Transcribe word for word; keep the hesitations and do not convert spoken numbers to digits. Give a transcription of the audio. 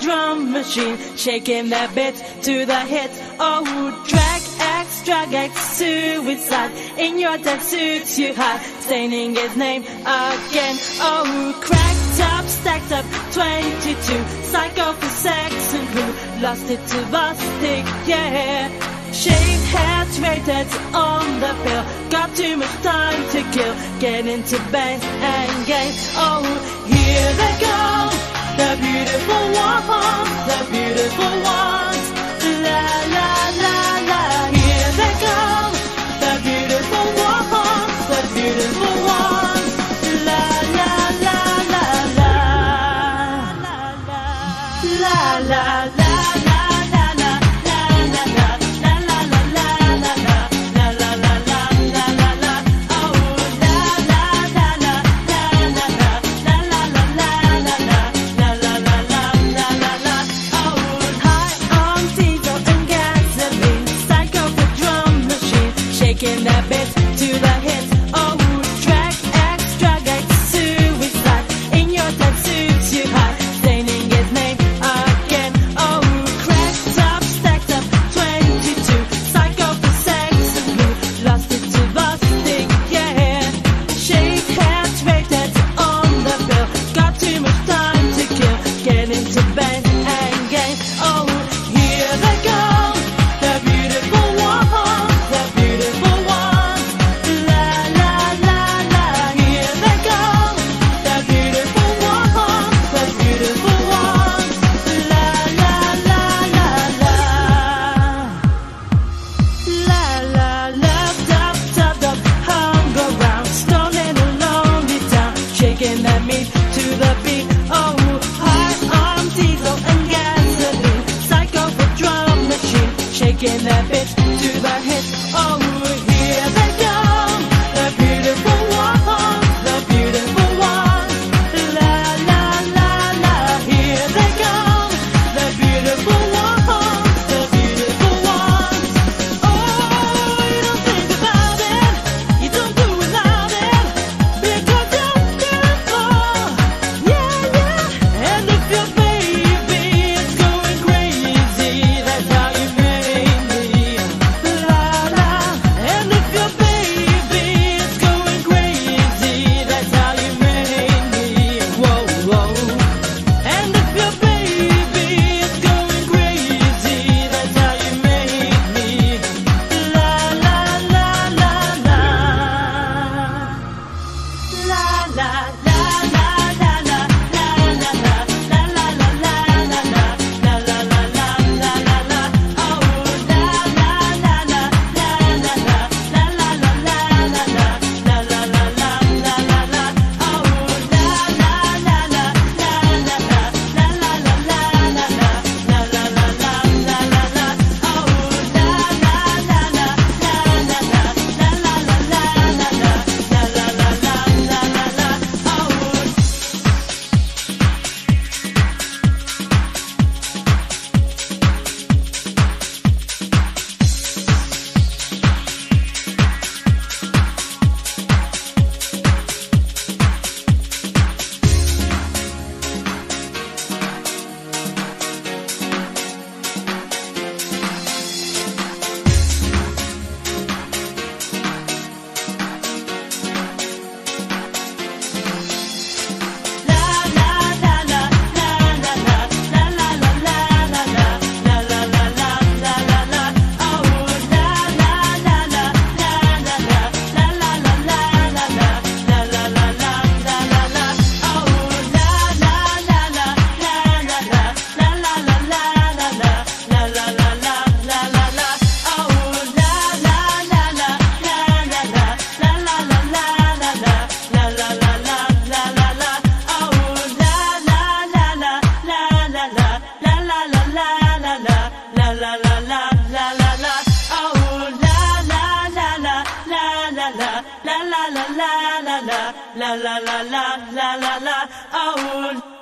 drum machine, shaking that bit to the hit. Oh, drag X, drag X, suicide. In your dead suits you hide, staining his name again. Oh, cracked up, stacked up, twenty-two. Psycho for sex and blue, lost it to bustic, yeah. Shaved heads, rated on the pill. Got too much time to kill. Get into bed and game. Oh, here they go, the beautiful ones, the beautiful ones. La la la la. Here they go, the beautiful ones, the beautiful ones. La la la la la. La la la la. Shaking that bit to the hit. Oh, drag X, drag X, suicide. In your dead suits you hide, staining his name again. Oh, cracked up, stacked up, twenty-two. Psycho for sex and blue, lost it to busting, yeah. Shaved heads, rated on the bill. Got too much time to kill. Get into bed and game. Oh, here they go, the beautiful ones, the beautiful. Shaking that meat to the beat. Oh, high on diesel and gasoline. Psycho for drum machine, shaking that bitch to the hit. Oh, here they go, the beautiful ones, the beautiful ones. La la la la. Here they go, the beautiful ones, the beautiful ones. Oh, you don't think about it, you don't do without it, because you're la la la la la la la la la la la. Oh.